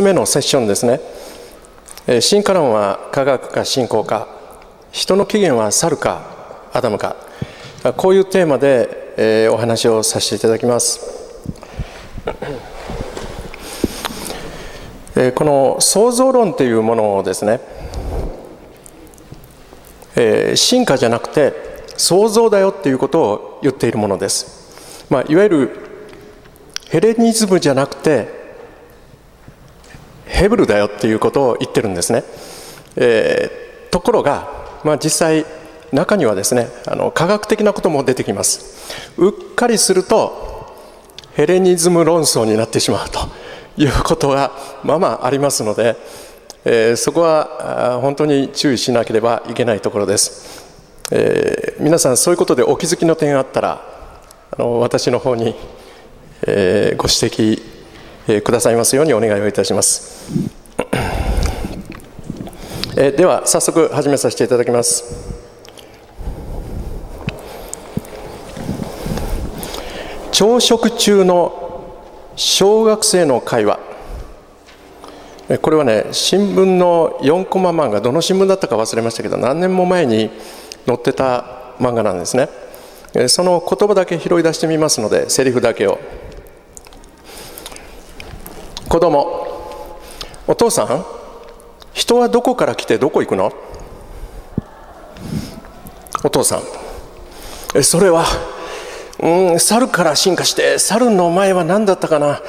つ目のセッションですね。進化論は科学か信仰か、人の起源は猿かアダムか、こういうテーマで、お話をさせていただきます。この創造論というものをですね、進化じゃなくて創造だよっていうことを言っているものです。いわゆるヘレニズムじゃなくてヘブルだよっていうことを言ってるんですね。ところが、実際中にはですね、科学的なことも出てきます。うっかりするとヘレニズム論争になってしまうということがありますので、そこは本当に注意しなければいけないところです。皆さんそういうことでお気づきの点があったら私の方に、ご指摘、くださいますようにお願いをいたします。では早速始めさせていただきます。朝食中の小学生の会話、これはね、新聞の4コマ漫画、どの新聞だったか忘れましたけど、何年も前に載ってた漫画なんですね。その言葉だけ拾い出してみますので、セリフだけを。子供、お父さん、人はどこから来てどこ行くの？お父さん、それは猿から進化して、猿の前は何だったかな。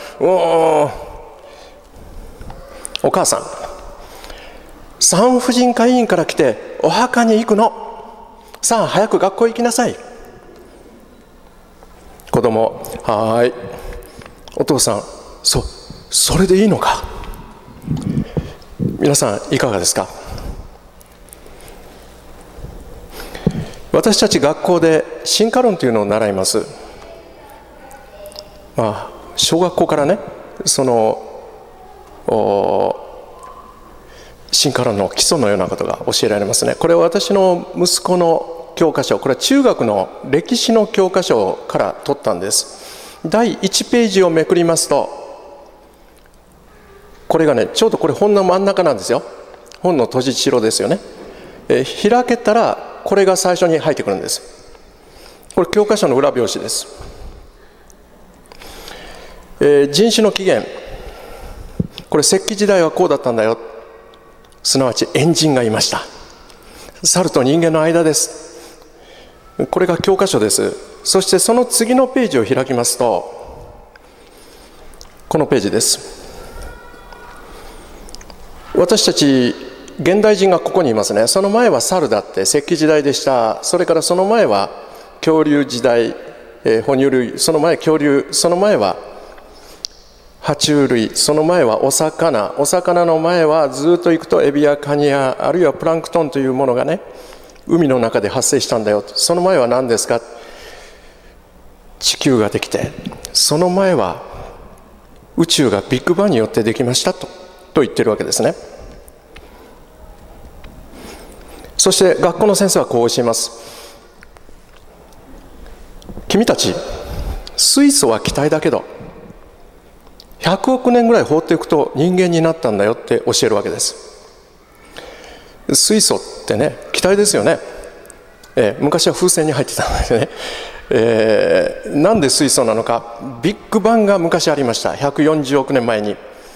お母さん、産婦人科医院から来てお墓に行くの。さあ早く学校行きなさい。子供、はーい。お父さん、それでいいのか。皆さんいかがですか。私たち学校で進化論というのを習います。小学校からね、その進化論の基礎のようなことが教えられますね。これは私の息子の教科書、これは中学の歴史の教科書から取ったんです。第1ページをめくりますと、これがね、ちょうどこれ本の真ん中なんですよ。本の閉じ代ですよね。開けたらこれが最初に入ってくるんです。これ教科書の裏表紙です。人種の起源、これ石器時代はこうだったんだよ。すなわち猿人がいました。猿と人間の間です。これが教科書です。そしてその次のページを開きますと、このページです。私たち現代人がここにいますね。その前は猿だって石器時代でした。それからその前は恐竜時代、哺乳類、その前恐竜、その前は爬虫類、その前はお魚の前はずっと行くとエビやカニや、あるいはプランクトンというものがね、海の中で発生したんだよ。その前は何ですか。地球ができて、その前は宇宙がビッグバンによってできましたと言ってるわけですね。そして学校の先生はこう教えます。君たち、水素は気体だけど100億年ぐらい放っていくと人間になったんだよって教えるわけです。水素ってね、気体ですよね。昔は風船に入ってたんですね。なんで水素なのか。ビッグバンが昔ありました。140億年前に。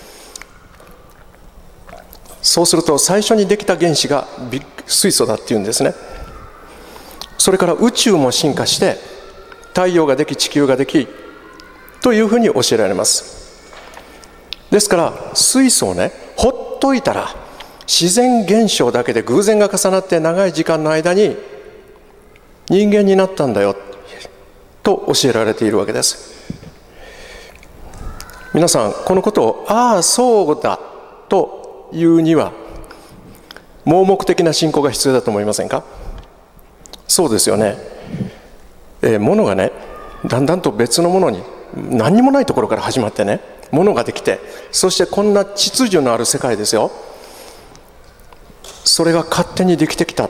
そうすると最初にできた原子が水素だっていうんですね。それから宇宙も進化して太陽ができ地球ができというふうに教えられます。ですから水素をね、ほっといたら自然現象だけで偶然が重なって長い時間の間に人間になったんだよと教えられているわけです。皆さんこのことをああそうだというには盲目的な信仰が必要だと思いませんか。そうですよね。ものがね、だんだんと別のものに、何にもないところから始まってね、ものができて、そしてこんな秩序のある世界ですよ。それが勝手にできてきたって、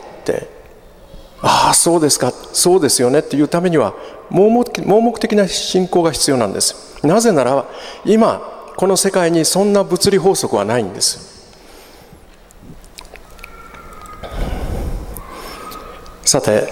ああそうですか、そうですよねっていうためには盲目的な信仰が必要なんです。なぜなら今この世界にそんな物理法則はないんです。さて、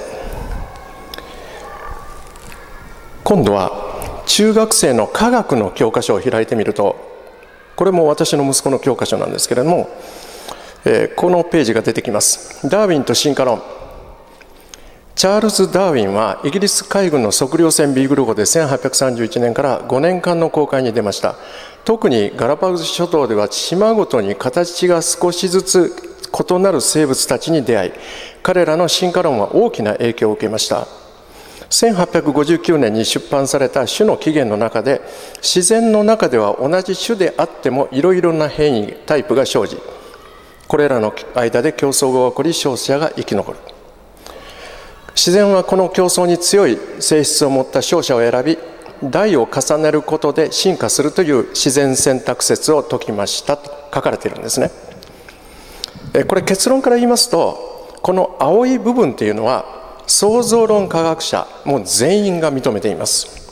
今度は中学生の科学の教科書を開いてみると、これも私の息子の教科書なんですけれども、このページが出てきます。ダーウィンと進化論。チャールズ・ダーウィンはイギリス海軍の測量船ビーグル号で1831年から5年間の航海に出ました。特にガラパゴス諸島では島ごとに形が少しずつ異なる生物たちに出会い、彼らの進化論は大きな影響を受けました。1859年に出版された種の起源の中で、自然の中では同じ種であってもいろいろな変異タイプが生じ、これらの間で競争が起こり勝者が生き残る。自然はこの競争に強い性質を持った勝者を選び、代を重ねることで進化するという自然選択説を説きましたと書かれているんですね。これ結論から言いますと、この青い部分っていうのは創造論科学者もう全員が認めています。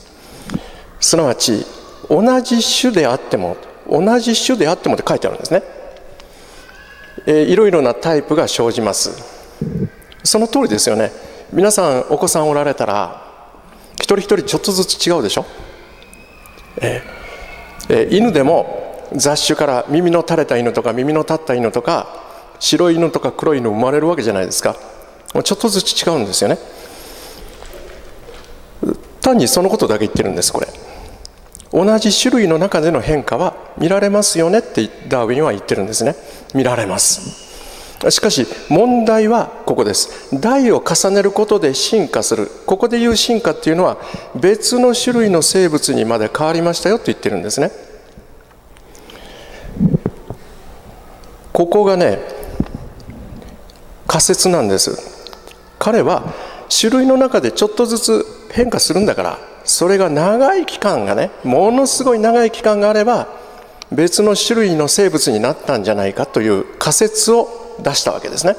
すなわち同じ種であってもって書いてあるんですね。いろいろなタイプが生じます。その通りですよね。皆さんお子さんおられたら一人一人ちょっとずつ違うでしょ。犬でも雑種から耳の垂れた犬とか耳の立った犬とか白い犬とか黒い犬生まれるわけじゃないですか。ちょっとずつ違うんですよね。単にそのことだけ言ってるんです。これ同じ種類の中での変化は見られますよねってダーウィンは言ってるんですね。見られます。しかし問題はここです。代を重ねることで進化する。ここでいう進化っていうのは別の種類の生物にまで変わりましたよと言ってるんですね。ここがね、仮説なんです。彼は種類の中でちょっとずつ変化するんだから、それが長い期間がね、ものすごい長い期間があれば別の種類の生物になったんじゃないかという仮説を出したわけですね。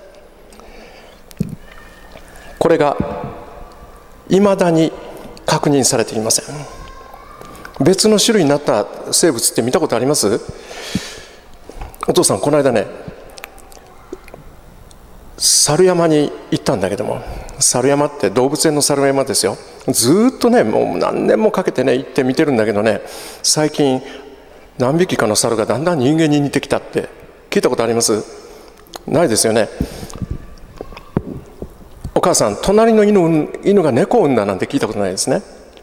これがいまだに確認されていません。別の種類になった生物って見たことあります？お父さんこの間ね、猿山に行ったんだけども、猿山って動物園の猿山ですよ。ずっとね、もう何年もかけてね行って見てるんだけどね、最近何匹かの猿がだんだん人間に似てきたって聞いたことあります？ないですよね。お母さん、隣の犬が猫を産んだなんて聞いたことないですね。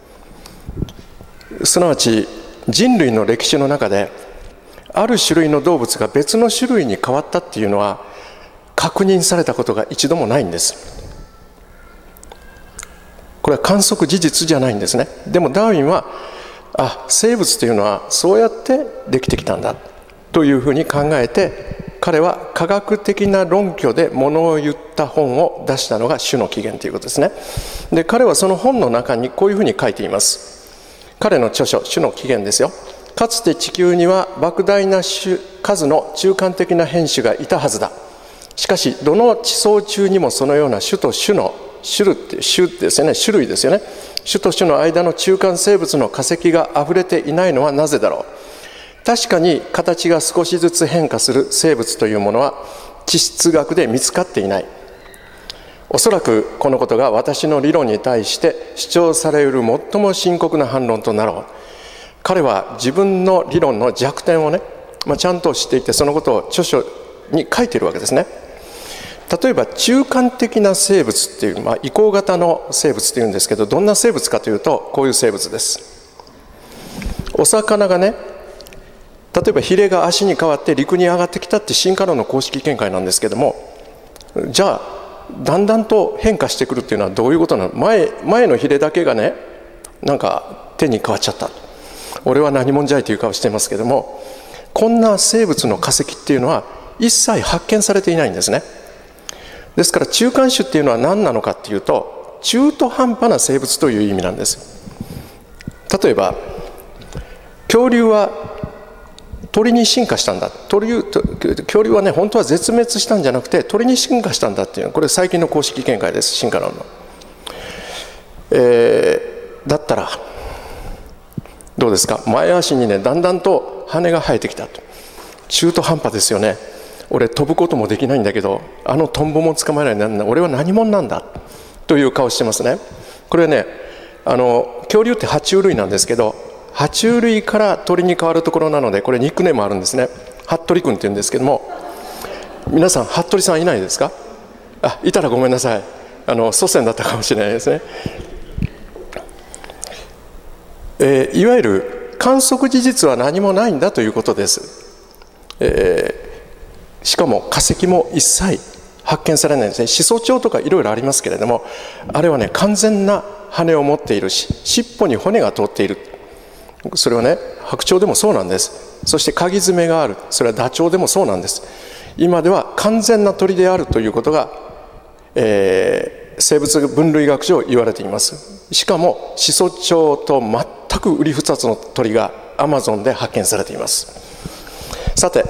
すなわち人類の歴史の中である種類の動物が別の種類に変わったっていうのは確認されたことが一度もないんです。これは観測事実じゃないんですね。でもダーウィンは生物というのはそうやってできてきたんだというふうに考えて、彼は科学的な論拠でものを言った本を出したのが種の起源ということですね。で、彼はその本の中にこういうふうに書いています。彼の著書種の起源ですよ。かつて地球には莫大な数の中間的な変種がいたはずだ。しかしどの地層中にもそのような種と種の種ですよね、種類ですよね。種と種の間の中間生物の化石があふれていないのはなぜだろう。確かに形が少しずつ変化する生物というものは地質学で見つかっていない。おそらくこのことが私の理論に対して主張される最も深刻な反論となろう。彼は自分の理論の弱点をね、ちゃんと知っていて、そのことを著書に書いているわけですね。例えば中間的な生物っていう、移行型の生物っていうんですけど、どんな生物かというとこういう生物です。お魚がね、例えばヒレが足に変わって陸に上がってきたって進化論の公式見解なんですけども、じゃあだんだんと変化してくるっていうのはどういうことなの？前のヒレだけがね、なんか手に変わっちゃった、俺は何者じゃいという顔していますけども、こんな生物の化石っていうのは一切発見されていないんですね。ですから中間種っていうのは何なのかっていうと、中途半端な生物という意味なんです。例えば恐竜は鳥に進化したんだ。恐竜はね、本当は絶滅したんじゃなくて鳥に進化したんだっていうの、これ最近の公式見解です、進化論の。だったらどうですか、前足にね、だんだんと羽が生えてきたと。中途半端ですよね。俺飛ぶこともできないんだけど、あのトンボも捕まえない、俺は何者なんだという顔してますね。これね、恐竜って爬虫類なんですけど、爬虫類から鳥に変わるところなので、これニックネームあるんですね。服部君っていうんですけども、皆さん服部さんいないですか？いたらごめんなさい。祖先だったかもしれないですね。いわゆる観測事実は何もないんだということです。しかも化石も一切発見されないんですね。始祖鳥とかいろいろありますけれども、あれはね、完全な羽を持っているし、尻尾に骨が通っている。それはね、白鳥でもそうなんです。そしてかぎ爪がある。それはダチョウでもそうなんです。今では完全な鳥であるということが、生物分類学上言われています。しかも始祖鳥と全くうり二つの鳥がアマゾンで発見されています。さて、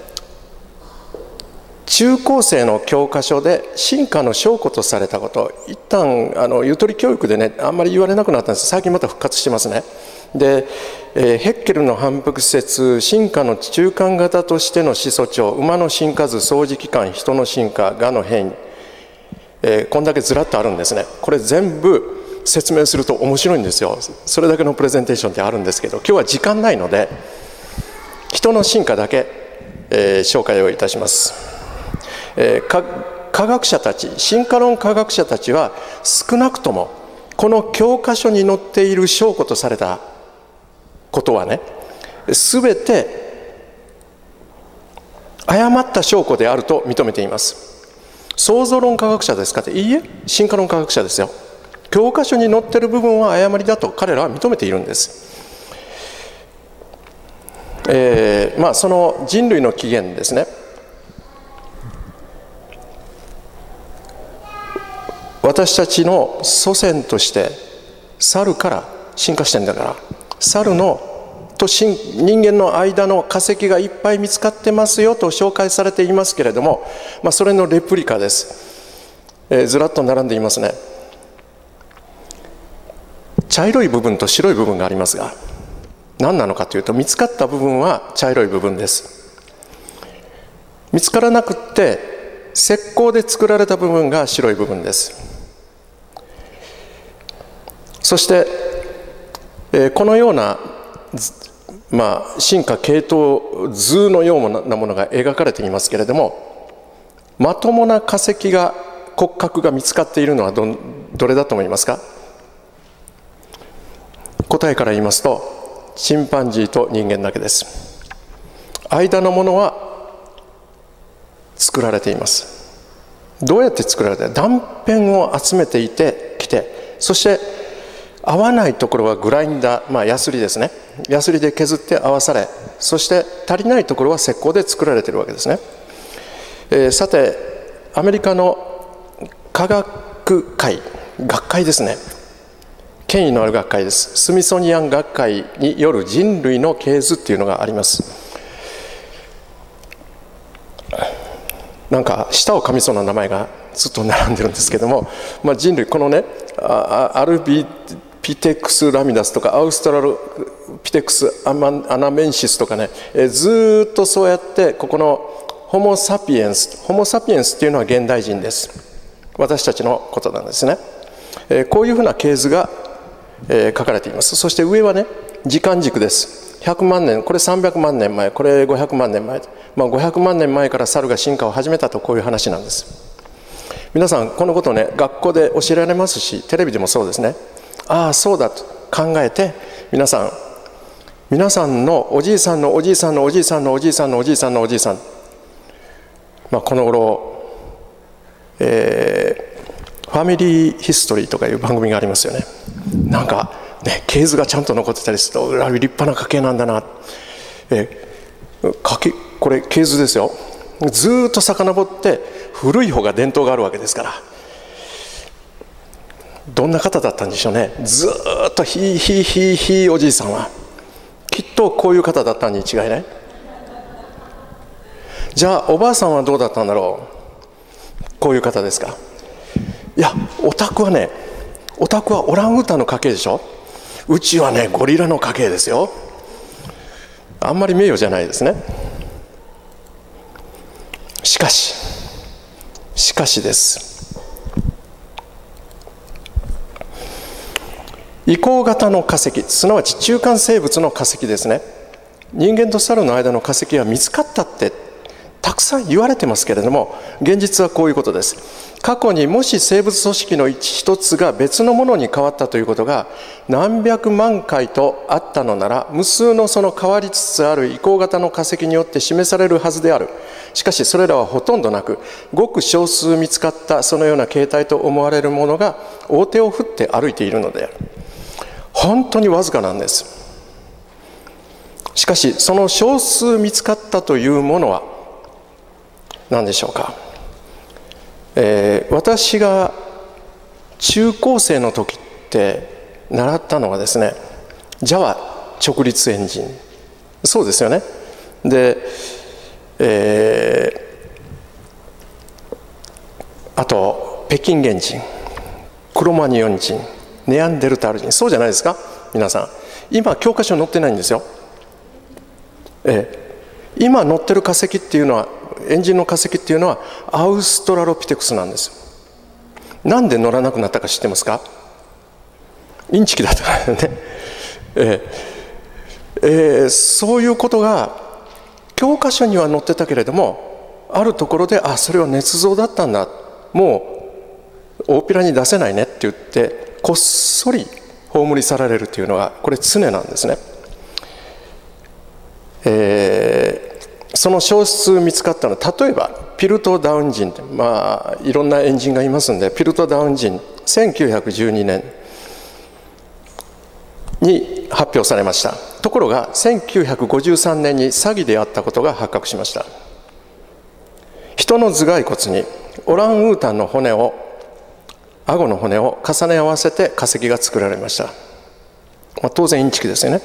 中高生の教科書で進化の証拠とされたこと、一旦ゆとり教育でね、あんまり言われなくなったんです。最近また復活してますね。で、ヘッケルの反復説、進化の中間型としての始祖鳥、馬の進化図、相似期間、人の進化、蛾の変異、こんだけずらっとあるんですね。これ全部説明すると面白いんですよ。それだけのプレゼンテーションってあるんですけど、今日は時間ないので人の進化だけ、紹介をいたします。科学者たち、進化論科学者たちは少なくともこの教科書に載っている証拠とされたことはね、全て誤った証拠であると認めています。創造論科学者ですかって、いいえ、進化論科学者ですよ。教科書に載っている部分は誤りだと彼らは認めているんです。その人類の起源ですね。私たちの祖先として猿から進化してんだから、猿と人間の間の化石がいっぱい見つかってますよと紹介されていますけれども、それのレプリカです。ずらっと並んでいますね。茶色い部分と白い部分がありますが、何なのかというと、見つかった部分は茶色い部分です。見つからなくって石膏で作られた部分が白い部分です。そして、このような、進化系統図のようなものが描かれていますけれども、まともな化石が骨格が見つかっているのはどれだと思いますか？答えから言いますと、チンパンジーと人間だけです。間のものは作られています。どうやって作られて？断片を集めていてきて、そして合わないところはグラインダー、ヤスリですね。ヤスリで削って合わされ、そして足りないところは石膏で作られているわけですね。さて、アメリカの科学会、学会ですね。権威のある学会です。スミソニアン学会による人類の系図っていうのがあります。なんか舌を噛みそうな名前がずっと並んでるんですけども、人類、このね、アルビピテクスラミダスとかアウストラルピテクスアナメンシスとかね、ずっとそうやってここのホモ・サピエンスっていうのは現代人です。私たちのことなんですね。こういうふうな系図が、書かれています。そして上はね、時間軸です。100万年、これ300万年前、これ500万年前、500万年前から猿が進化を始めたと、こういう話なんです。皆さんこのことをね、学校で教えられますし、テレビでもそうですね。ああそうだと考えて、皆さんのおじいさんのおじいさんのおじいさんのおじいさんのおじいさんのおじいさん、この頃、ファミリーヒストリーとかいう番組がありますよね。なんかね、系図がちゃんと残ってたりすると、立派な家系なんだな。これ系図ですよ。ずっと遡って古い方が伝統があるわけですから、どんな方だったんでしょうね。ずっとひいおじいさんはきっとこういう方だったに違いない。じゃあおばあさんはどうだったんだろう。こういう方ですか。いや、お宅はオランウータンの家系でしょ。うちはね、ゴリラの家系ですよ。 あんまり名誉じゃないですね。しかしです。移行型の化石、すなわち中間生物の化石ですね。人間と猿の間の化石は見つかったってたくさん言われてますけれども、現実はこういうことです。過去にもし生物組織の一つが別のものに変わったということが何百万回とあったのなら、無数のその変わりつつある移行型の化石によって示されるはずである。しかしそれらはほとんどなく、ごく少数見つかったそのような形態と思われるものが大手を振って歩いているのである。本当にわずかなんです。しかしその少数見つかったというものは何でしょうか。私が中高生の時って習ったのはですね、Java 直立エンジン、そうですよね。で、あと北京原人、クロマニヨン人、ネアンデルタール人、そうじゃないですか皆さん。今教科書に載ってないんですよ。今載ってる化石っていうのは、エンジンの化石っていうのはアウストラロピテクスなんです。なんで乗らなくなったか知ってますか？インチキだったからね。そういうことが教科書には載ってたけれども、あるところでそれは捏造だったんだ、もう大っぴらに出せないねって言ってこっそり葬り去られるというのがこれ常なんですね。その少数見つかったのは、例えばピルト・ダウン人って、いろんなエンジンがいますんで、ピルト・ダウン人1912年に発表されました。ところが1953年に詐欺であったことが発覚しました。人の頭蓋骨にオランウータンの骨を、顎の骨を重ね合わせて化石が作られました。当然インチキですよね。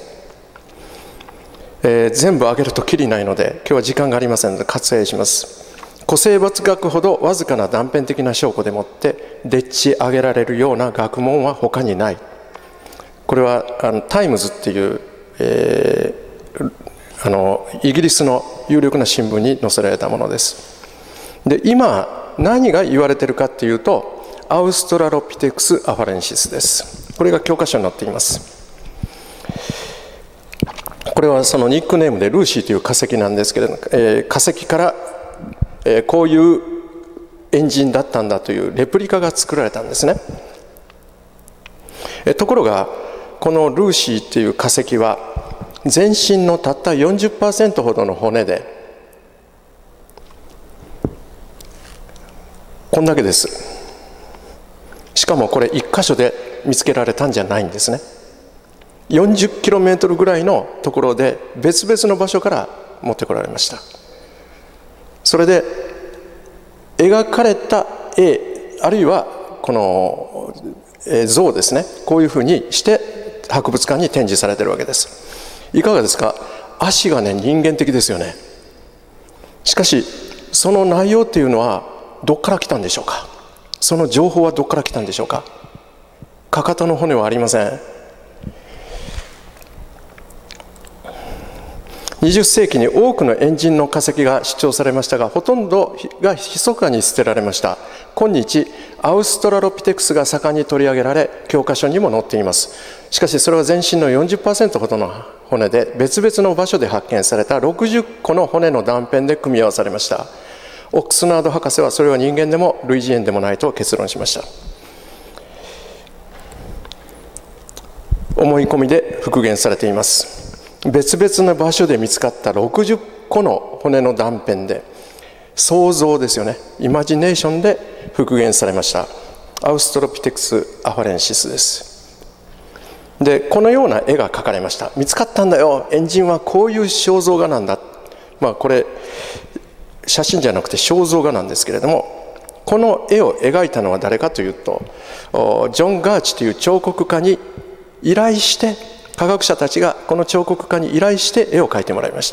全部挙げるときりないので今日は時間がありませんので割愛します。古生物学ほどわずかな断片的な証拠でもってでっち上げられるような学問は他にない。これはタイムズっていう、イギリスの有力な新聞に載せられたものです。で、今何が言われているかっていうと、アウストラロピテクス・アファレンシスです。これが教科書に載っています。これはそのニックネームでルーシーという化石なんですけれども、化石から、こういうエンジンだったんだというレプリカが作られたんですね。ところがこのルーシーという化石は全身のたった 40% ほどの骨で、こんだけです。しかもこれ1箇所で見つけられたんじゃないんですね。40km ぐらいのところで別々の場所から持ってこられました。それで描かれた絵、あるいはこの像ですね、こういうふうにして博物館に展示されているわけです。いかがですか？足がね、人間的ですよね。しかしその内容っていうのはどっから来たんでしょうか？その情報はどっから来たんでしょうか？かかとの骨はありません。20世紀に多くのエンジンの化石が主張されましたが、ほとんどが密かに捨てられました。今日アウストラロピテクスが盛んに取り上げられ、教科書にも載っています。しかしそれは全身の 40% ほどの骨で別々の場所で発見された60個の骨の断片で組み合わされました。オックスナード博士はそれは人間でも類人猿でもないと結論しました。思い込みで復元されています。別々の場所で見つかった60個の骨の断片で、想像ですよね、イマジネーションで復元されました。アウストロピテクス・アファレンシスです。で、このような絵が描かれました。見つかったんだよ、エンジンはこういう肖像画なんだ。これ写真じゃなくて肖像画なんですけれども、この絵を描いたのは誰かというと、ジョン・ガーチという彫刻家に依頼して、科学者たちがこの彫刻家に依頼して絵を描いてもらいました。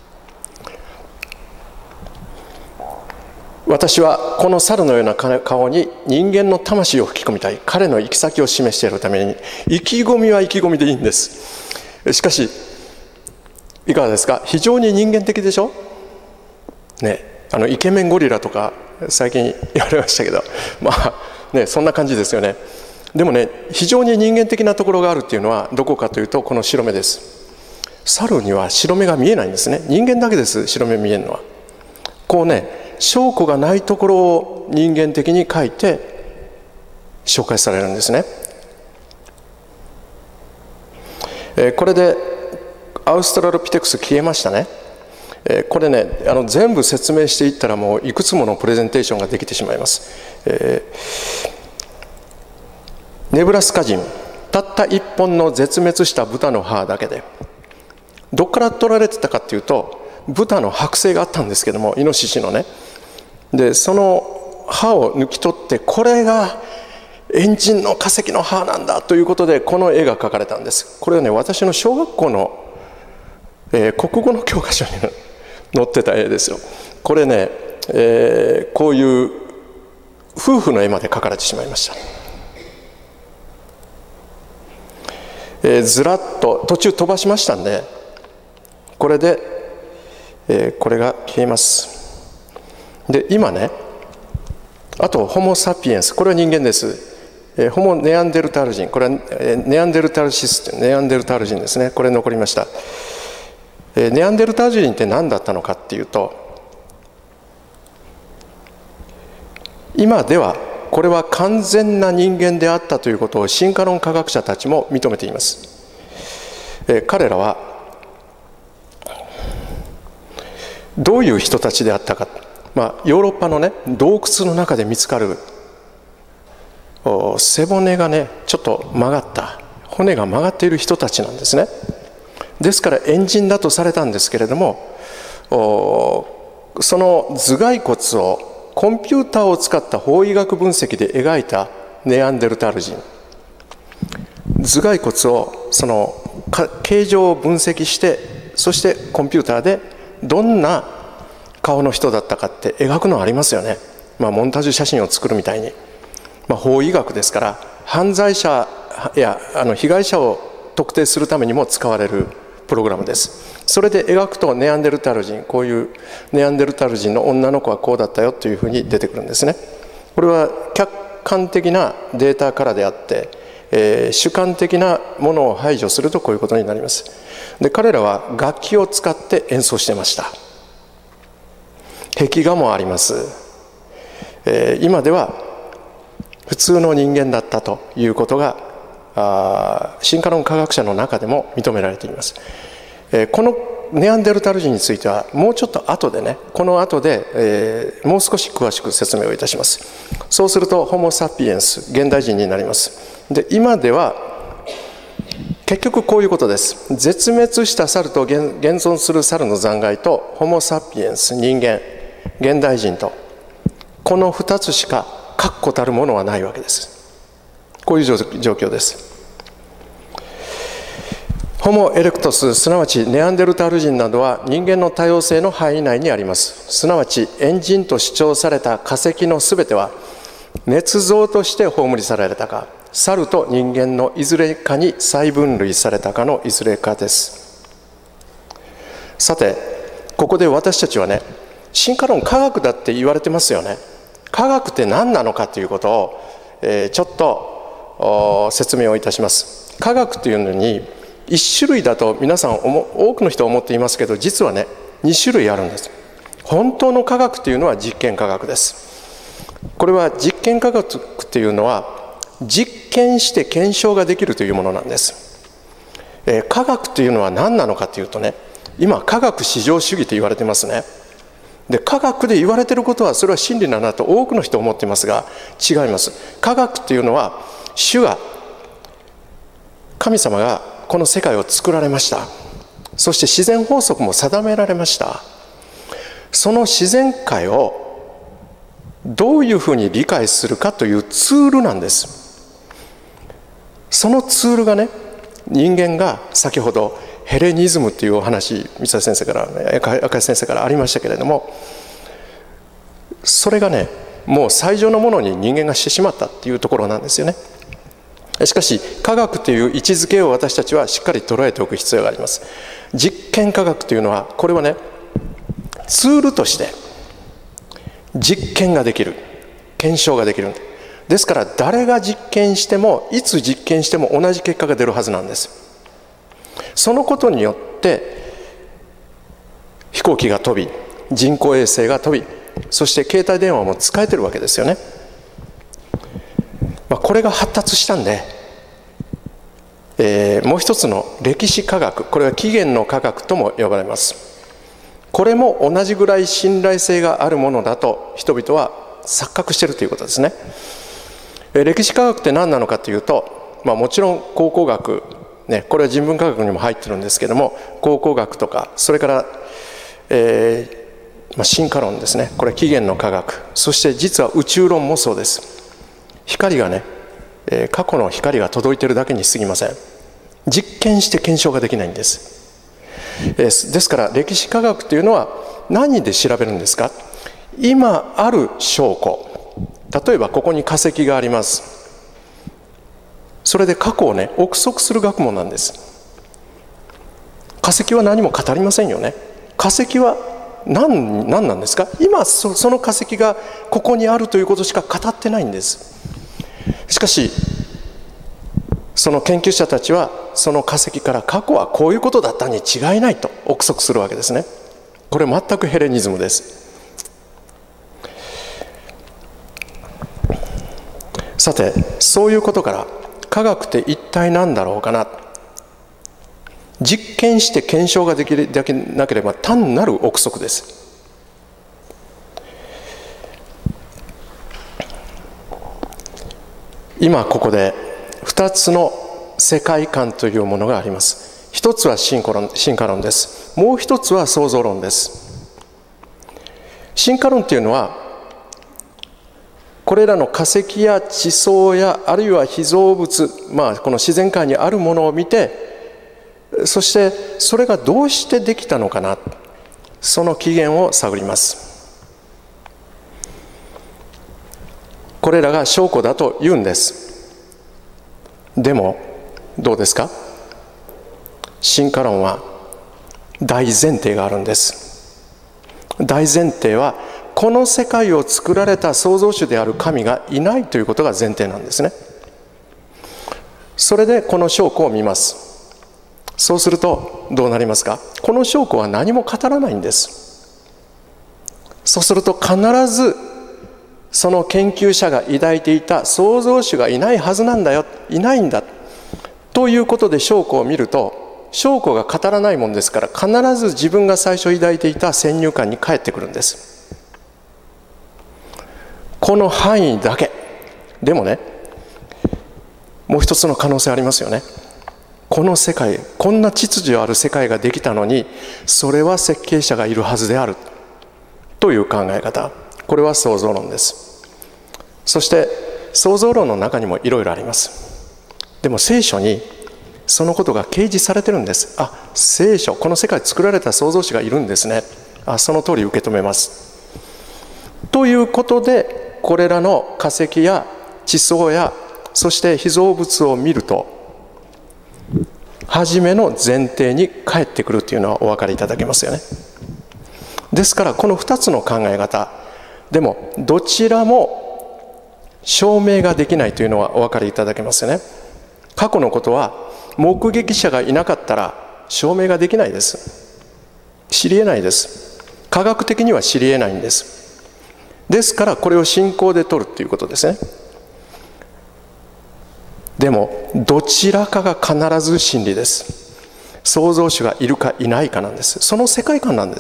私はこの猿のような顔に人間の魂を吹き込みたい。彼の行き先を示しているために、意気込みは意気込みでいいんです。しかしいかがですか？非常に人間的でしょね。イケメンゴリラとか最近言われましたけど、まあね、そんな感じですよね。でもね、非常に人間的なところがあるっていうのはどこかというと、この白目です。猿には白目が見えないんですね。人間だけです、白目見えるのは。こうね、証拠がないところを人間的に書いて紹介されるんですね。これでアウストラロピテクス消えましたね。これね、全部説明していったらもういくつものプレゼンテーションができてしまいます。ネブラスカ人、たった一本の絶滅した豚の歯だけで、どこから取られてたかっていうと、豚の剥製があったんですけども、イノシシのね。でその歯を抜き取って、これがエンジンの化石の歯なんだということで、この絵が描かれたんです。これはね、私の小学校の、国語の教科書に載ってた絵ですよ。これね、こういう夫婦の絵まで描かれてしまいました。ずらっと途中飛ばしましたんで、これで、これが消えます。で今ね、あとホモ・サピエンス、これは人間です。ホモ・ネアンデルタール人、これはネアンデルタールシス、ネアンデルタール人ですね。これ残りました。ネアンデルタール人って何だったのかっていうと、今ではこれは完全な人間であったということを進化論科学者たちも認めています。彼らはどういう人たちであったか、ヨーロッパのね、洞窟の中で見つかる背骨がね、ちょっと曲がった、骨が曲がっている人たちなんですね。ですからエンジンだとされたんですけれども、その頭蓋骨をコンピューターを使った法医学分析で描いたネアンデルタール人、頭蓋骨をその形状を分析して、そしてコンピューターでどんな顔の人だったかって描くのありますよね。モンタージュ写真を作るみたいに、法医学ですから犯罪者や被害者を特定するためにも使われるプログラムです。それで描くとネアンデルタール人、こういうネアンデルタール人の女の子はこうだったよというふうに出てくるんですね。これは客観的なデータからであって、主観的なものを排除するとこういうことになります。で彼らは楽器を使って演奏してました。壁画もあります。今では普通の人間だったということが進化論科学者の中でも認められています。このネアンデルタール人についてはもうちょっと後でね、この後で、もう少し詳しく説明をいたします。そうするとホモ・サピエンス、現代人になります。で今では結局こういうことです。絶滅した猿と現存する猿の残骸とホモ・サピエンス、人間、現代人と、この2つしか確固たるものはないわけです。こういう状況です。ホモ・エレクトス、すなわちネアンデルタール人などは人間の多様性の範囲内にあります。すなわちエンジンと主張された化石のすべては捏造として葬り去られたか、猿と人間のいずれかに再分類されたかのいずれかです。さてここで私たちはね、進化論科学だって言われてますよね。科学って何なのかということを、ちょっと説明をいたします。科学というのに1種類だと皆さん多くの人は思っていますけど、実はね2種類あるんです。本当の科学というのは実験科学です。これは実験科学というのは実験して検証ができるというものなんです。科学というのは何なのかというとね、今科学至上主義と言われてますね。で科学で言われていることはそれは真理だなと多くの人は思っていますが、違います。科学というのは神様がこの世界を作られました。そして自然法則も定められました。その自然界をどういうふうに理解するかというツールなんです。そのツールがね、人間が先ほどヘレニズムというお話、三沢先生から赤井先生からありましたけれども、それがねもう最上のものに人間がしてしまったっていうところなんですよね。 しかし科学という位置づけを私たちはしっかり捉えておく必要があります。実験科学というのは、これはね、ツールとして実験ができる、検証ができる。ですから誰が実験してもいつ実験しても同じ結果が出るはずなんです。そのことによって飛行機が飛び、人工衛星が飛び、そして携帯電話も使えてるわけですよね。これが発達したんで、もう一つの歴史科学、これは起源の科学とも呼ばれます。これも同じぐらい信頼性があるものだと人々は錯覚しているということですね。歴史科学って何なのかというと、もちろん考古学、これは人文科学にも入ってるんですけども、考古学とか、それから、進化論ですね、これ起源の科学、そして実は宇宙論もそうです。光がね、過去の光が届いているだけに過ぎません。実験して検証ができないんです。ですから歴史科学というのは何で調べるんですか。今ある証拠、例えばここに化石があります。それで過去をね、憶測する学問なんです。化石は何も語りませんよね。化石は何なんですか。今その化石がここにあるということしか語ってないんです。しかしその研究者たちはその化石から過去はこういうことだったに違いないと憶測するわけですね。これ全くヘレニズムです。さて、そういうことから科学って一体何だろうかな。実験して検証ができなければ単なる憶測です。今ここで2つの世界観というものがあります。一つは進化論です。もう一つは創造論です。進化論というのは、これらの化石や地層やあるいは被造物、この自然界にあるものを見て、そしてそれがどうしてできたのかな、その起源を探ります。これらが証拠だと言うんです。でもどうですか。進化論は大前提があるんです。大前提はこの世界を作られた創造主である神がいないということが前提なんですね。それでこの証拠を見ます。そうするとどうなりますか。この証拠は何も語らないんです。そうすると必ずその研究者が抱いていた創造主がいないはずなんだよ、いないんだということで証拠を見ると、証拠が語らないもんですから、必ず自分が最初抱いていた先入観に返ってくるんです。この範囲だけでもね、もう一つの可能性ありますよね。この世界、こんな秩序ある世界ができたのに、それは設計者がいるはずであるという考え方、これは創造論です。そして創造論の中にもいろいろあります。でも聖書にそのことが掲示されてるんです。聖書、この世界作られた創造主がいるんですね。その通り受け止めます。ということで、これらの化石や地層やそして被造物を見ると、初めの前提に返ってくるというのはお分かりいただけますよね。ですからこの2つの考え方でもどちらも証明ができないというのはお分かりいただけますよね。過去のことは目撃者がいなかったら証明ができないです。知り得ないです。科学的には知り得ないんです。ですからこれを信仰で取るということですね。でもどちらかが必ず真理です。創造主がいるかいないかなんです。その世界観なんです。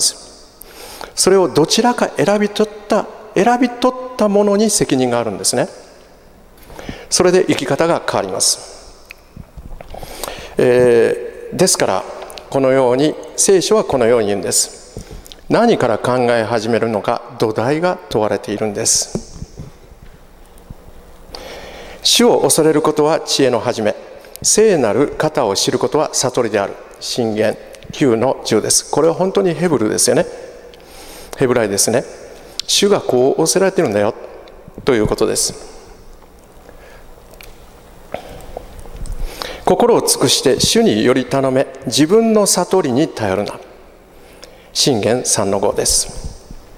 それをどちらか選び取ったものに責任があるんですね。それで生き方が変わります。ですからこのように聖書はこのように言うんです。何から考え始めるのか土台が問われているんです。主を恐れることは知恵の始め、聖なる方を知ることは悟りである。箴言9の10です。これは本当にヘブルですよね。ヘブライですね。主がこう仰せられているんだよということです。 心を尽くして主により頼め、自分の悟りに頼るな。箴言 3-5 です。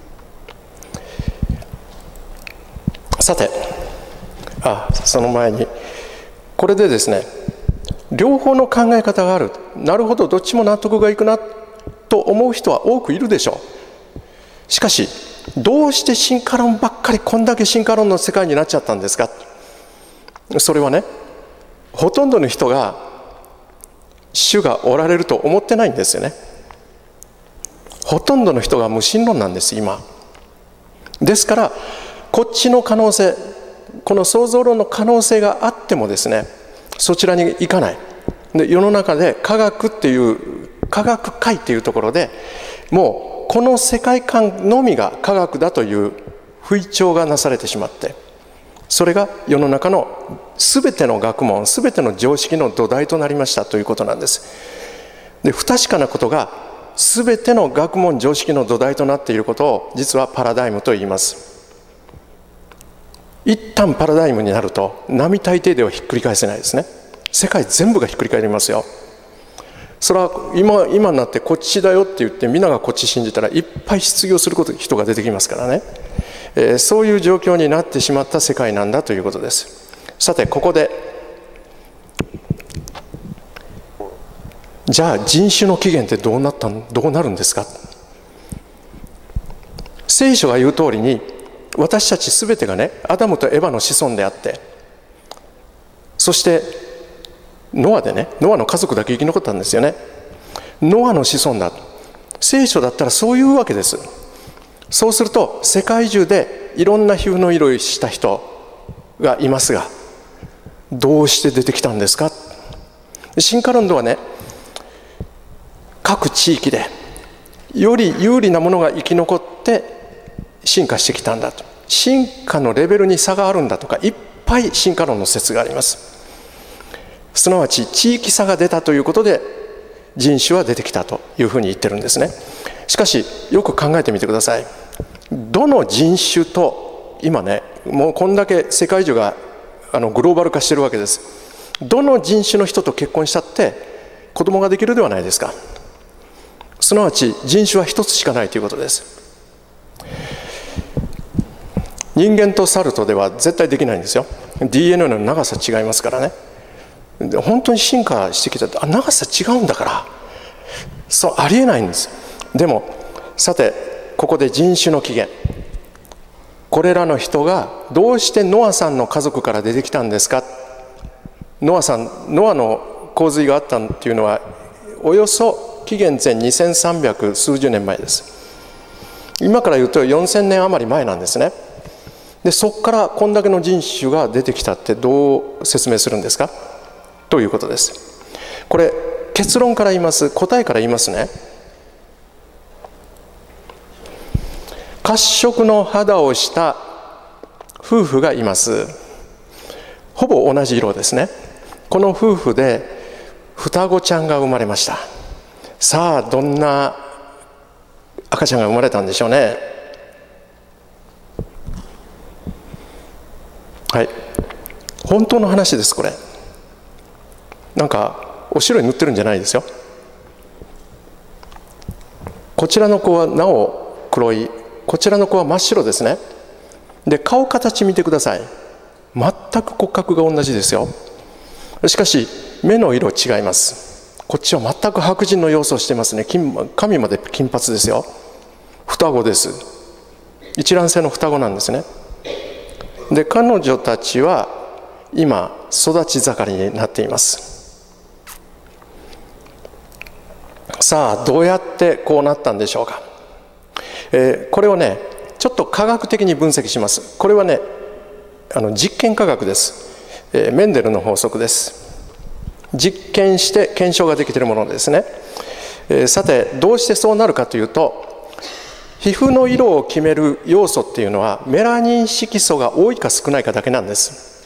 さて、その前にこれでですね、両方の考え方がある、なるほど、どっちも納得がいくなと思う人は多くいるでしょう。しかし、どうして進化論ばっかり、こんだけ進化論の世界になっちゃったんですか。それはね、ほとんどの人が主がおられると思ってないんですよね。ほとんどの人が無神論なんです、今。ですから、こっちの可能性、この創造論の可能性があってもですね、そちらに行かない。で、世の中で科学っていう、科学界っていうところでもうこの世界観のみが科学だという吹聴がなされてしまって、それが世の中の全ての学問、全ての常識の土台となりましたということなんです。で、不確かなことが全ての学問常識の土台となっていることを実はパラダイムと言います。一旦パラダイムになると並大抵ではひっくり返せないですね。世界全部がひっくり返りますよ。それは今になってこっちだよって言ってみんながこっち信じたらいっぱい失業する人が出てきますからね、そういう状況になってしまった世界なんだということです。さて、ここでじゃあ人種の起源ってどうなるんですか。聖書が言う通りに私たちすべてがね、アダムとエバの子孫であって、そしてノアでね、ノアの家族だけ生き残ったんですよね。ノアの子孫だ。聖書だったらそういうわけです。そうすると世界中でいろんな皮膚の色をした人がいますが、どうして出てきたんですか。進化論ではね、各地域でより有利なものが生き残って進化してきたんだと、進化のレベルに差があるんだとか、いっぱい進化論の説があります。すなわち地域差が出たということで人種は出てきたというふうに言ってるんですね。しかしよく考えてみてください。どの人種と、今ね、もうこんだけ世界中がグローバル化してるわけです。どの人種の人と結婚したって子供ができるではないですか。すなわち人種は一つしかないということです。人間と猿とでは絶対できないんですよ。 DNA の長さ違いますからね。本当に進化してきた、長さ違うんだから、そうありえないんです。でもさて、ここで人種の起源、これらの人がどうしてノアさんの家族から出てきたんですか。ノアの洪水があったっていうのはおよそ紀元前2300数十年前です。今から言うと4000年余り前なんですね。で、そこからこんだけの人種が出てきたってどう説明するんですかということです。これ結論から言います、答えから言いますね。褐色の肌をした夫婦がいます。ほぼ同じ色ですね。この夫婦で双子ちゃんが生まれました。さあ、どんな赤ちゃんが生まれたんでしょうね。はい、本当の話です。これなんかお白に塗ってるんじゃないですよ。こちらの子はなお黒い、こちらの子は真っ白ですね。で、顔形見てください。全く骨格が同じですよ。しかし目の色違います。こっちは全く白人の様子をしてますね。髪まで金髪ですよ。双子です。一卵性の双子なんですね。で、彼女たちは今育ち盛りになっています。さあ、どうやってこうなったんでしょうか。これをね、ちょっと科学的に分析します。これはね、実験科学です。メンデルの法則です。実験して検証ができているものですね。さて、どうしてそうなるかというと、皮膚の色を決める要素っていうのはメラニン色素が多いか少ないかだけなんです。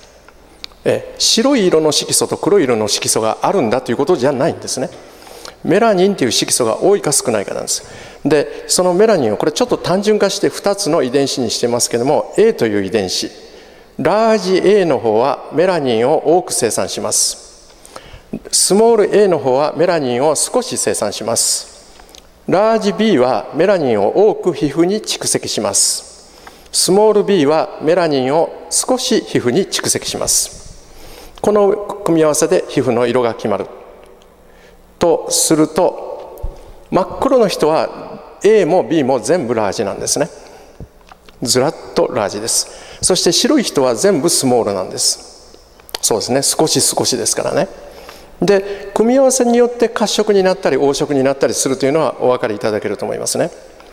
白い色の色素と黒い色の色素があるんだということじゃないんですね。メラニンという色素が多いか少ないかなんです。で、そのメラニンをこれちょっと単純化して2つの遺伝子にしてますけども、 A という遺伝子、ラージ A の方はメラニンを多く生産します。 スモール A の方はメラニンを少し生産します。ラージ B はメラニンを多く皮膚に蓄積します。スモール B はメラニンを少し皮膚に蓄積します。この組み合わせで皮膚の色が決まるとすると、真っ黒の人は A も B も全部ラージなんですね。ずらっとラージです。そして白い人は全部スモールなんです。そうですね、少し少しですからね。で、組み合わせによって褐色になったり黄色になったりするというのはお分かりいただけると思いますね。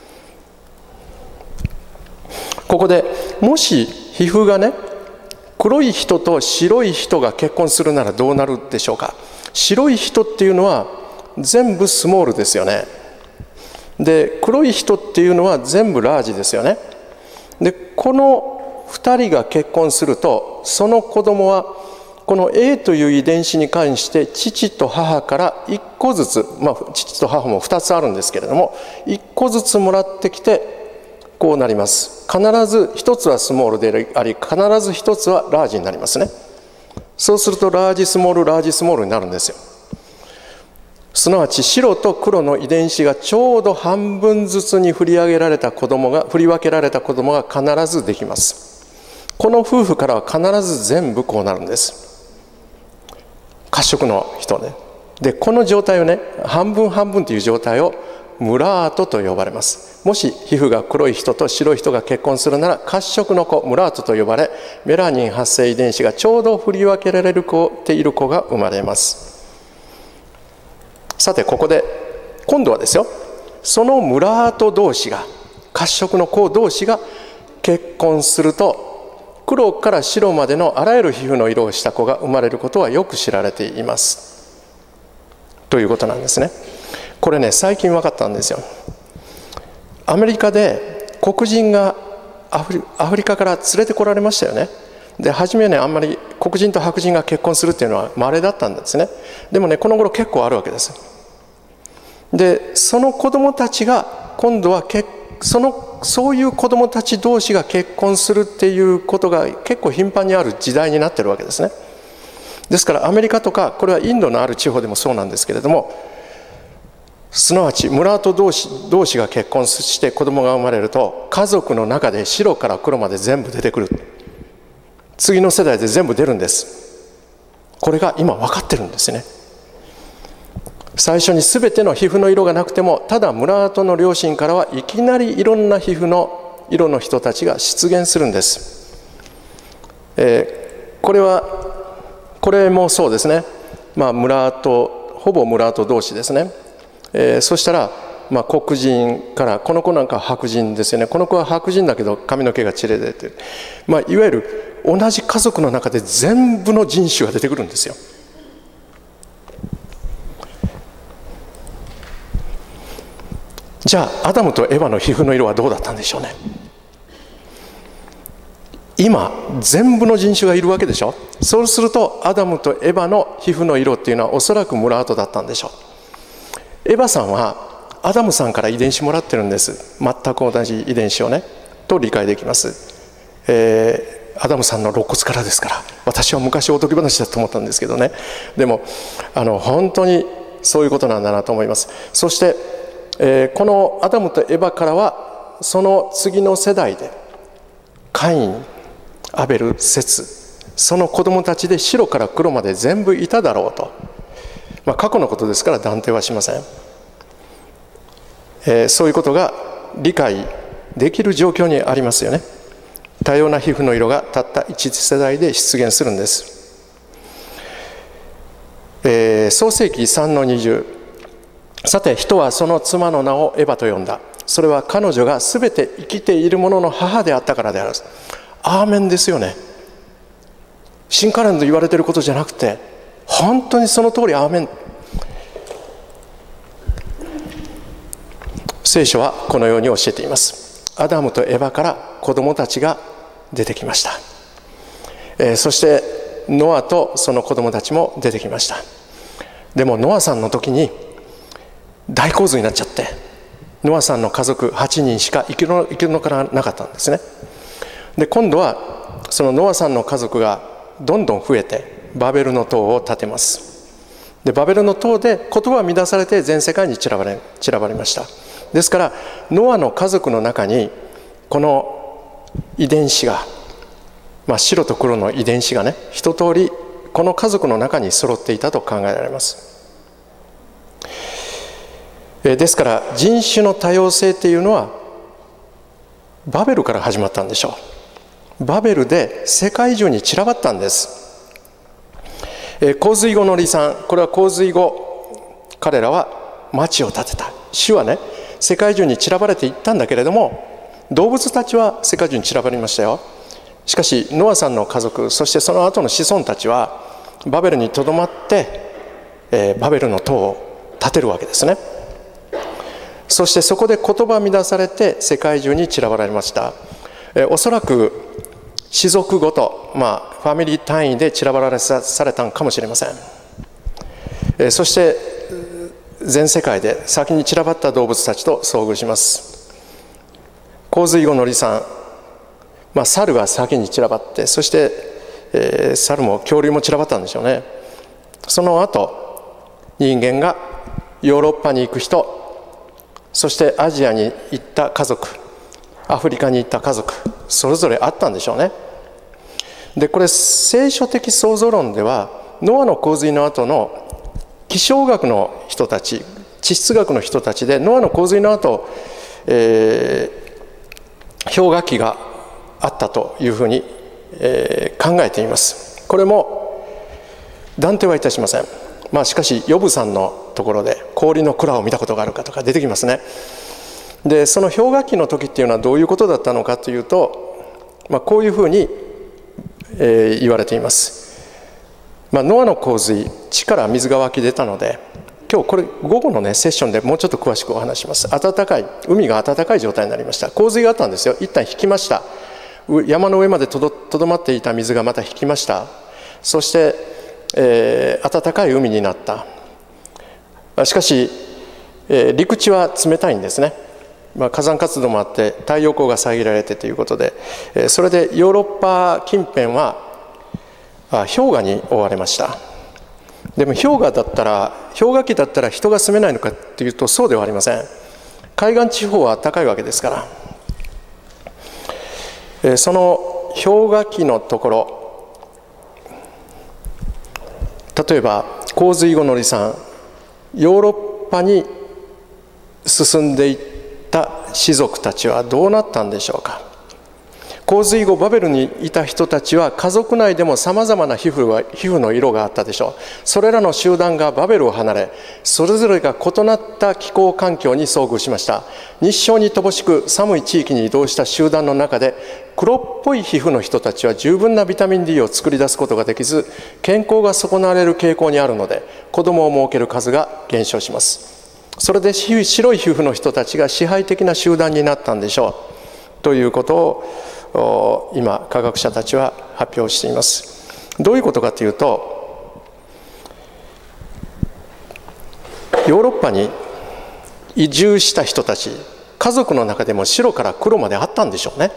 ここでもし皮膚がね、黒い人と白い人が結婚するならどうなるでしょうか。白い人っていうのは全部スモールですよね。で、黒い人っていうのは全部ラージですよね。で、この2人が結婚すると、その子供はこの A という遺伝子に関して父と母から1個ずつ、父と母も2つあるんですけれども、1個ずつもらってきてこうなります。必ず1つはスモールであり、必ず1つはラージになりますね。そうするとラージスモールラージスモールになるんですよ。すなわち白と黒の遺伝子がちょうど半分ずつに振り分けられた子供が必ずできます。この夫婦からは必ず全部こうなるんです。褐色の人ね。で、この状態をね、半分半分という状態をムラートと呼ばれます。もし皮膚が黒い人と白い人が結婚するなら、褐色の子ムラートと呼ばれ、メラニン発生遺伝子がちょうど振り分けられている子が生まれます。さて、ここで今度はですよ、そのムラート同士が、褐色の子同士が結婚すると、黒から白までのあらゆる皮膚の色をした子が生まれることはよく知られていますということなんですね。これね、最近分かったんですよ。アメリカで黒人がアフリカから連れてこられましたよね。で、初めね、あんまり黒人と白人が結婚するっていうのは稀だったんですね。でもね、この頃結構あるわけです。で、その子供たちが今度はそういう子供たち同士が結婚するっていうことが結構頻繁にある時代になってるわけですね。ですからアメリカとか、これはインドのある地方でもそうなんですけれども、すなわちムラート同士が結婚して子供が生まれると、家族の中で白から黒まで全部出てくる。次の世代で全部出るんです。これが今分かってるんですね。最初に全ての皮膚の色がなくても、ただムラートの両親からはいきなりいろんな皮膚の色の人たちが出現するんです。これもそうですね。ほぼムラート同士ですね。そしたら、黒人から、この子なんかは白人ですよね。この子は白人だけど髪の毛が散れ出てる。いわゆる同じ家族の中で全部の人種が出てくるんですよ。じゃあアダムとエバの皮膚の色はどうだったんでしょうね。今全部の人種がいるわけでしょ。そうするとアダムとエバの皮膚の色っていうのはおそらくムラートだったんでしょう。エバさんはアダムさんから遺伝子もらってるんです。全く同じ遺伝子をね、と理解できます。アダムさんの肋骨からですから。私は昔おとぎ話だと思ったんですけどね。でも本当にそういうことなんだなと思います。そしてこのアダムとエバからは、その次の世代でカイン、アベル、セツ、その子供たちで白から黒まで全部いただろうと、過去のことですから断定はしません。そういうことが理解できる状況にありますよね。多様な皮膚の色がたった一世代で出現するんです。創世記3の20、さて人はその妻の名をエバと呼んだ。それは彼女がすべて生きているものの母であったからである。アーメンですよね。新カレント言われていることじゃなくて、本当にその通りアーメン。聖書はこのように教えています。アダムとエバから子供たちが出てきました。そしてノアとその子供たちも出てきました。でもノアさんの時に大洪水になっちゃって、ノアさんの家族8人しか生き残らなかったんですね。で、今度はそのノアさんの家族がどんどん増えてバベルの塔を建てます。 でバベルの塔で言葉は乱されて全世界に散らばりました。ですからノアの家族の中にこの遺伝子が、白と黒の遺伝子がね、一通りこの家族の中に揃っていたと考えられます。ですから人種の多様性っていうのはバベルから始まったんでしょう。バベルで世界中に散らばったんです。洪水後の離散、これは洪水後彼らは町を建てた。主はね、世界中に散らばれていったんだけれども、動物たちは世界中に散らばりましたよ。しかしノアさんの家族、そしてその後の子孫たちはバベルにとどまって、バベルの塔を建てるわけですね。そしてそこで言葉乱されて世界中に散らばられました。おそらく氏族ごと、ファミリー単位で散らばらされたのかもしれません。そして全世界で先に散らばった動物たちと遭遇します。洪水後の離散、猿が先に散らばって、そして、猿も恐竜も散らばったんでしょうね。その後人間がヨーロッパに行く人、そしてアジアに行った家族、アフリカに行った家族、それぞれあったんでしょうね。でこれ聖書的創造論ではノアの洪水の後の気象学の人たち、地質学の人たちでノアの洪水の後、氷河期があったというふうに、考えています。これも断定はいたしません。しかしヨブさんのところで氷の蔵を見たことがあるかとか出てきますね。でその氷河期の時っていうのはどういうことだったのかというと、こういうふうに、言われています。ノアの洪水、地から水が湧き出たので、今日これ午後のねセッションでもうちょっと詳しくお話します。海が暖かい状態になりました。洪水があったんですよ。一旦引きました。山の上までとどまっていた水がまた引きました。そして、暖かい海になった。しかし、陸地は冷たいんですね。火山活動もあって太陽光が遮られてということで、それでヨーロッパ近辺は氷河に覆われました。でも氷河期だったら人が住めないのかというとそうではありません。海岸地方は暖かいわけですから、その氷河期のところ、例えば洪水後の離散、ヨーロッパに進んでいった氏族たちはどうなったんでしょうか。洪水後バベルにいた人たちは家族内でもさまざまな皮膚の色があったでしょう。それらの集団がバベルを離れ、それぞれが異なった気候環境に遭遇しました。日照に乏しく寒い地域に移動した集団の中で、黒っぽい皮膚の人たちは十分なビタミン D を作り出すことができず、健康が損なわれる傾向にあるので、子供を設ける数が減少します。それで白い皮膚の人たちが支配的な集団になったんでしょうということを今科学者たちは発表しています。どういうことかというと、ヨーロッパに移住した人たち、家族の中でも白から黒まであったんでしょうね、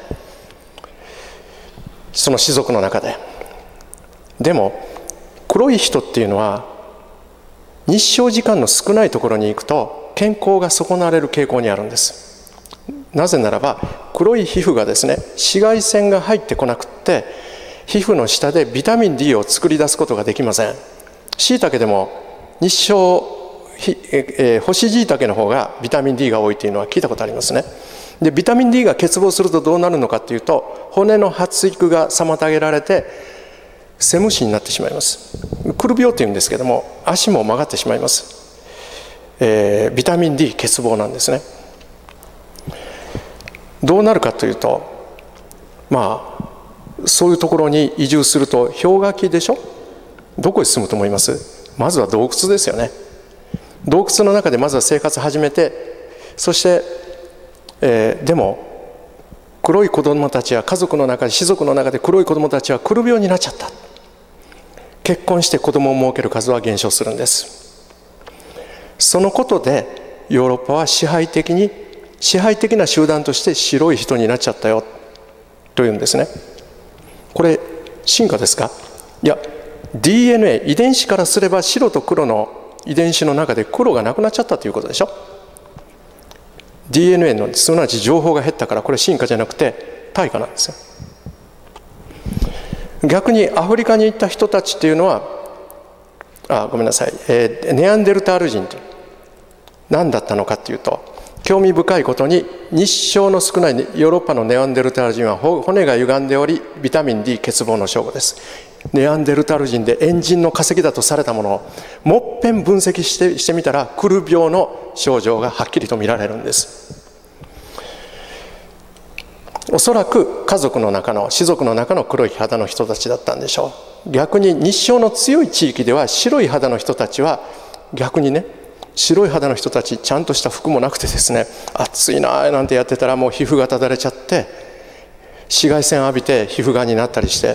その氏族の中で。でも黒い人っていうのは日照時間の少ないところに行くと健康が損なわれる傾向にあるんです。なぜならば黒い皮膚がですね、紫外線が入ってこなくって皮膚の下でビタミン D を作り出すことができません。しいたけでも日照、干し椎茸の方がビタミン D が多いというのは聞いたことありますね。でビタミン D が欠乏するとどうなるのかというと、骨の発育が妨げられてセムシになってしまいます。くる病というんですけども、足も曲がってしまいます。ビタミン D 欠乏なんですね。どうなるかというと、そういうところに移住すると氷河期でしょ。どこへ住むと思います？まずは洞窟ですよね。洞窟の中でまずは生活始めて、そして、でも黒い子供たちは家族の中で、氏族の中で黒い子供たちはくる病になっちゃった。結婚して子供を設ける数は減少するんです。そのことでヨーロッパは支配的な集団として白い人になっちゃったよというんですね。これ進化ですか？いや、 DNA 遺伝子からすれば白と黒の遺伝子の中で黒がなくなっちゃったということでしょ。 DNA のすなわち情報が減ったから、これ進化じゃなくて退化なんですよ。逆にアフリカに行った人たちっていうのは、ごめんなさい、ネアンデルタール人と何だったのかっていうと、興味深いことに日照の少ないヨーロッパのネアンデルタール人は骨が歪んでおり、ビタミン D 欠乏の証拠です。ネアンデルタール人でエンジンの化石だとされたものをもっぺん分析してみたら、クル病の症状がはっきりと見られるんです。おそらく家族の中の、士族の中の黒い肌の人たちだったんでしょう。逆に日照の強い地域では白い肌の人たちは逆にね、白い肌の人たち、ちゃんとした服もなくてですね、暑いななんてやってたらもう皮膚がただれちゃって、紫外線浴びて皮膚がんになったりして、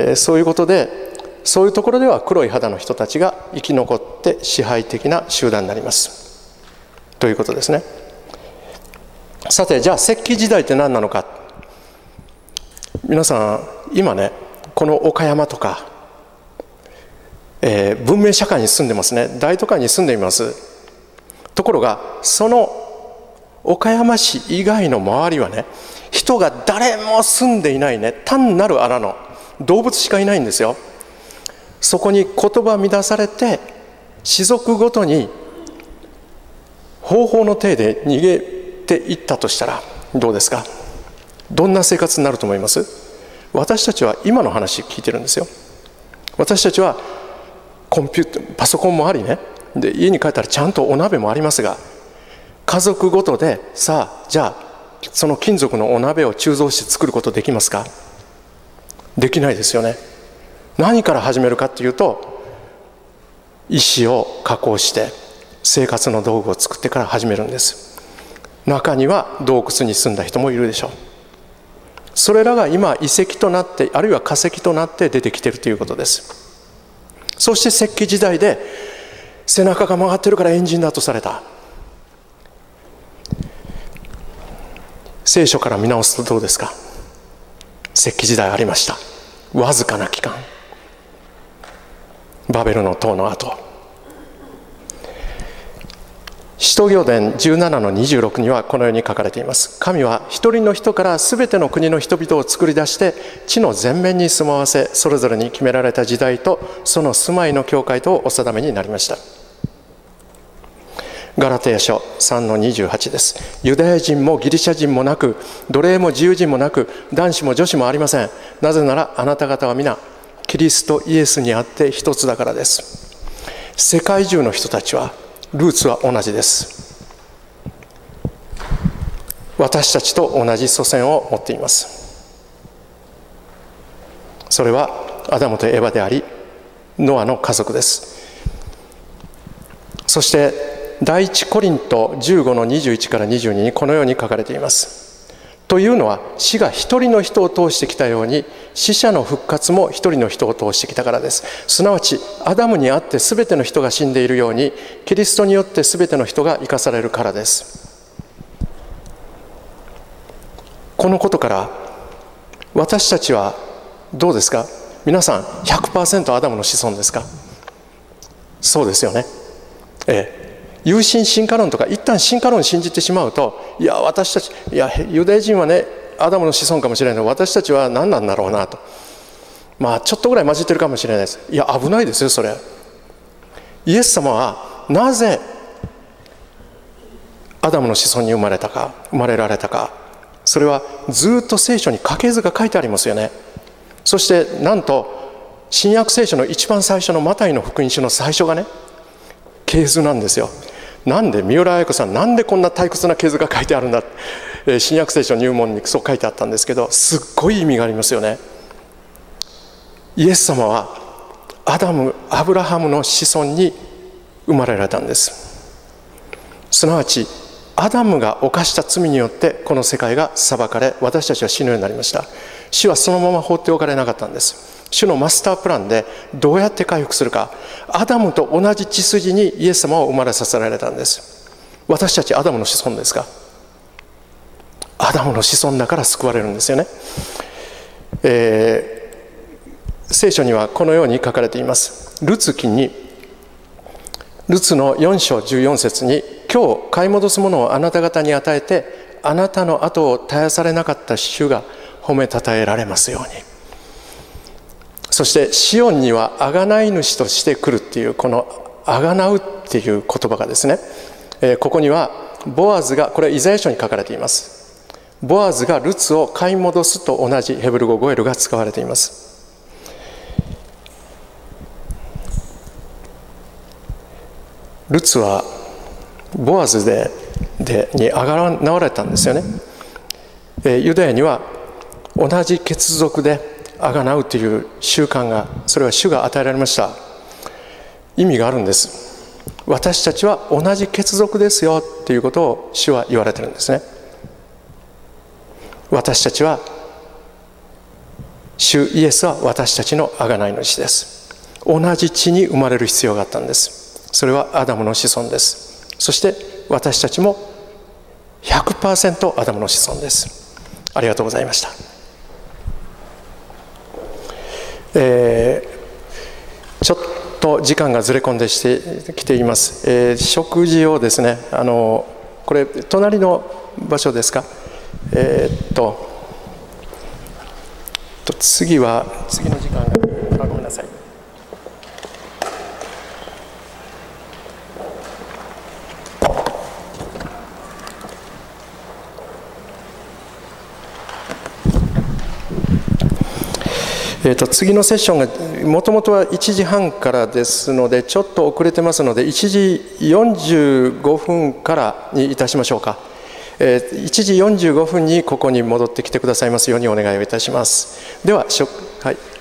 そういうことで、そういうところでは黒い肌の人たちが生き残って支配的な集団になりますということですね。さて、じゃあ石器時代って何なのか。皆さん今ね、この岡山とか、文明社会に住んでますね。大都会に住んでいます。ところがその岡山市以外の周りはね、人が誰も住んでいないね、単なる穴の動物しかいないんですよ。そこに言葉乱されて、氏族ごとに方法の体で逃げていったとしたらどうですか。どんな生活になると思います？私たちは今の話聞いてるんですよ。私たちはパソコンもありね、で家に帰ったらちゃんとお鍋もありますが、家族ごとでさあ、じゃあその金属のお鍋を鋳造して作ることできますか？できないですよね。何から始めるかっていうと、石を加工して生活の道具を作ってから始めるんです。中には洞窟に住んだ人もいるでしょう。それらが今遺跡となって、あるいは化石となって出てきているということです。そして石器時代で背中が曲がってるからエンジンだとされた。聖書から見直すとどうですか。石器時代ありました。わずかな期間、バベルの塔の後。使徒行伝17の26にはこのように書かれています。神は一人の人からすべての国の人々を作り出して地の全面に住まわせ、それぞれに決められた時代とその住まいの境界とお定めになりました。ガラテヤ書3の28です。ユダヤ人もギリシャ人もなく、奴隷も自由人もなく、男子も女子もありません。なぜならあなた方は皆キリストイエスにあって一つだからです。世界中の人たちはルーツは同じです。私たちと同じ祖先を持っています。それはアダムとエバであり、ノアの家族です。そして第一コリント15の21から22にこのように書かれています。というのは、死が一人の人を通してきたように、死者の復活も一人の人を通してきたからです。すなわちアダムにあって全ての人が死んでいるように、キリストによって全ての人が生かされるからです。このことから私たちはどうですか。皆さん 100% アダムの子孫ですか。そうですよね。有神進化論とか、一旦進化論を信じてしまうと、いや私たち、いやユダヤ人はねアダムの子孫かもしれないけど、私たちは何なんだろうなと、ちょっとぐらい混じってるかもしれないです。いや危ないですよそれ。イエス様はなぜアダムの子孫に生まれられたか、それはずっと聖書に家系図が書いてありますよね。そしてなんと新約聖書の一番最初のマタイの福音書の最初がね系図なんですよ。なんで三浦綾子さん、なんでこんな退屈な系図が書いてあるんだ、新約聖書入門にそう書いてあったんですけど、すっごい意味がありますよね。イエス様はアブラハムの子孫に生まれられたんです。すなわちアダムが犯した罪によってこの世界が裁かれ、私たちは死ぬようになりました。主はそのまま放っておかれなかったんです。主のマスタープランでどうやって回復するか、アダムと同じ血筋にイエス様を生まれさせられたんです。私たちアダムの子孫ですか。アダムの子孫だから救われるんですよね。聖書にはこのように書かれています。ルツ記にルツの4章14節に、今日買い戻すものをあなた方に与えて、あなたの後を絶やされなかった主が褒めたたえられますように。そしてシオンには贖い主として来るっていう、この贖うっていう言葉がですね、ここにはボアズが、これはイザヤ書に書かれています。ボアズがルツを買い戻すと同じヘブル語ゴエルが使われています。ルツはボアズにあがなわれたんですよね。ユダヤには同じ血族であがなうという習慣が、それは主が与えられました。意味があるんです。私たちは同じ血族ですよということを主は言われてるんですね。私たちは、主イエスは私たちの贖い主です。同じ地に生まれる必要があったんです。それはアダムの子孫です。そして私たちも 100% アダムの子孫です。ありがとうございました。ちょっと時間がずれ込んできています。食事をですね、これ隣の場所ですか。次の時間が、ごめんなさい。次のセッションがもともとは1時半からですので、ちょっと遅れてますので、1時45分からにいたしましょうか。1時45分にここに戻ってきてくださいますようにお願いをいたします。では、はい。